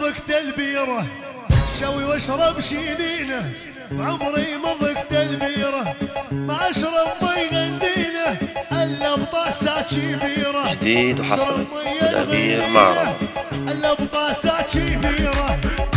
ضقت البيره شوي واشرب شينينه عمري ما ضقت البيره ما اشرب مي غندينه الا بطاسات كبيره جديد وحصري الأمير معرض الا بطاسات كبيره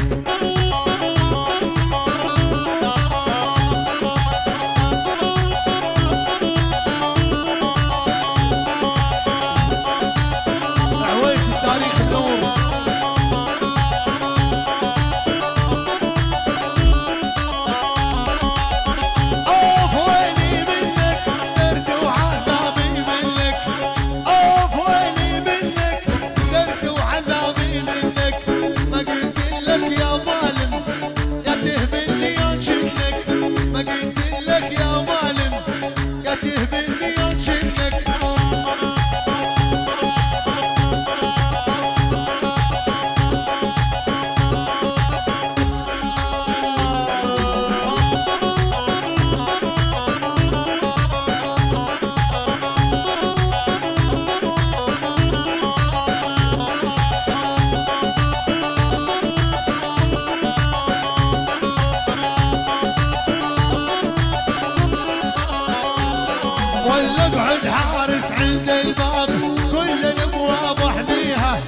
ولا اقعد حارس عند الباب كل الابواب احميها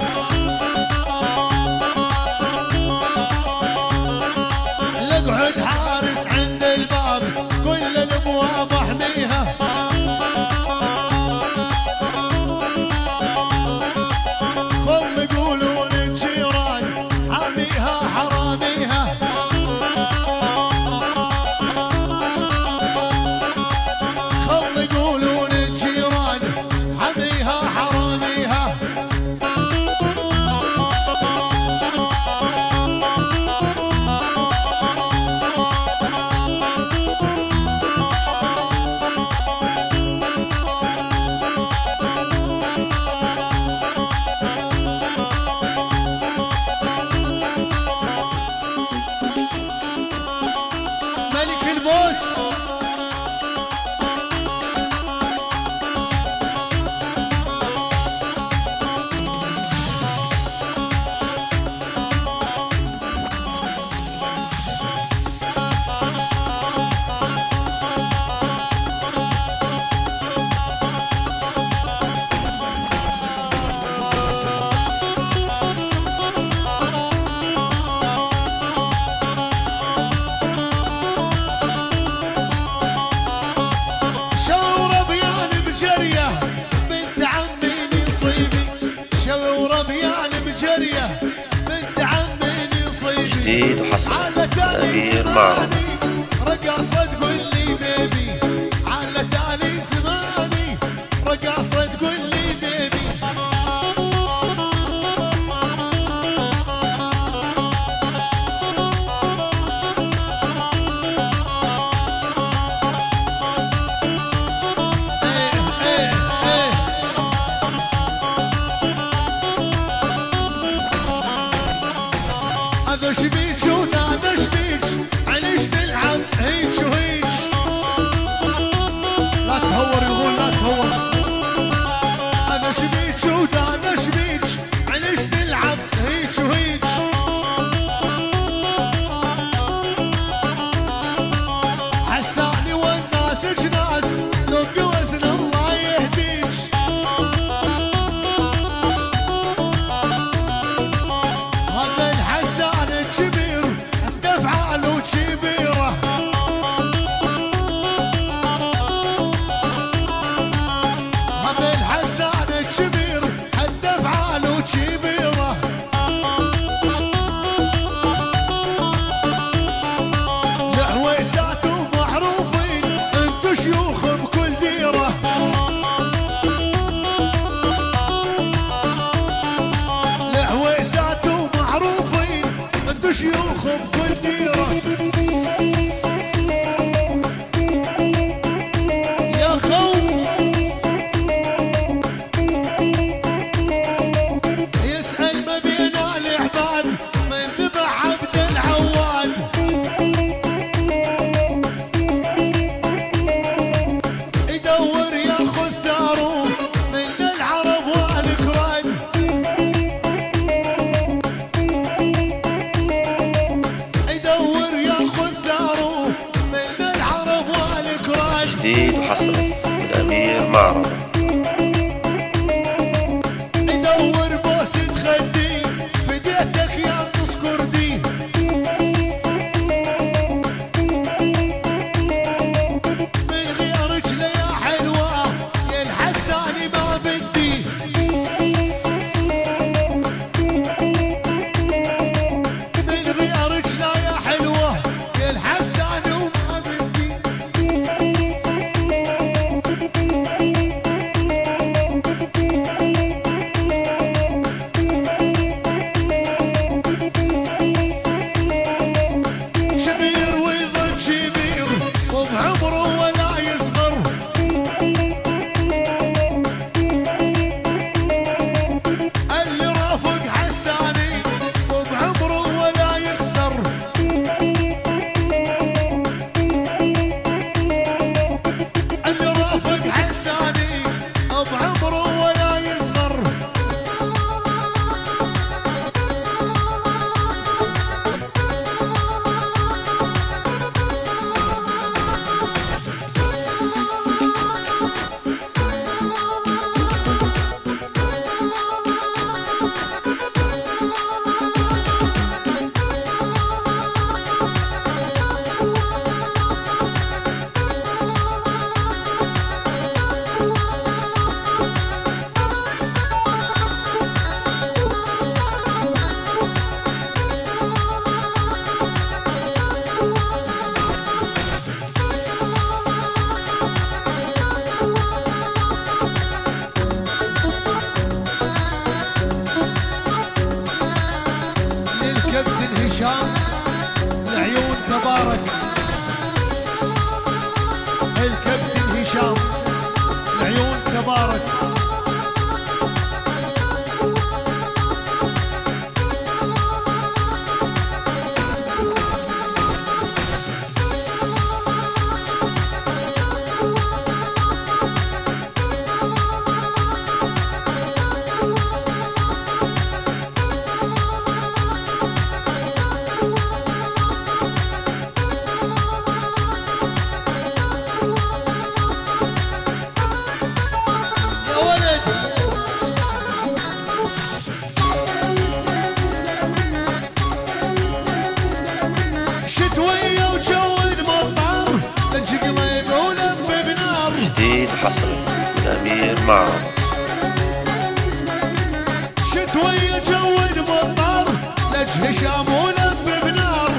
اقعد حارس عند الباب كل الابواب احميها خل يقولون الجيران حاميها حراميها ملك البوس جديد وحصري الأمير معرض رقاصة تقول لي بيبي على تالي زماني رقاصة تقول لي بيبي هذا شبيك وهذا شبيك عليش تلعب هيج وهيج حصري الأمير معرض. يدور بوسة خدي فديتك يا نص كردي، من غيرك ليا حلوة يا الحساني ما بدي، من غيرك لا يا حلوة يا الحساني وما بدي. شبير ويظل شبير وبعمره ولا يصغر، اللي رافق حساني وبعمره ولا يخسر، اللي رافق حساني وبعمره ولا يصغر. للكابتن هشام العيون تبارك، الكابتن هشام العيون تبارك. يا ولد شتوية وجو المطر الجقليب ولم بنار، جديد حصري الأمير معرض. شتوية جو المطر لج هشام ولم بنار،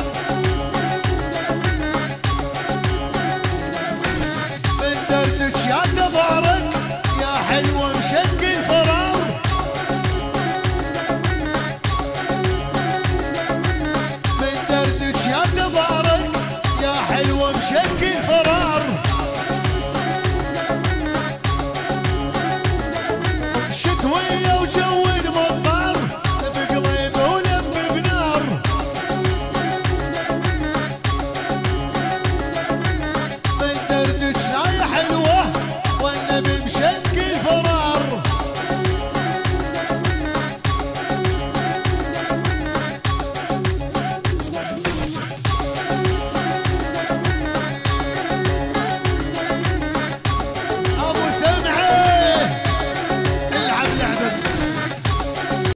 من دردك يا تبارك يا حلوة مشق الفرار، من دردك يا تبارك يا حلوة مشق الفرار. شتوية وجو المطر بقليب ولم بنار، من دردك لا يا حلوة والنبي مشق الفرار. ابو سمعه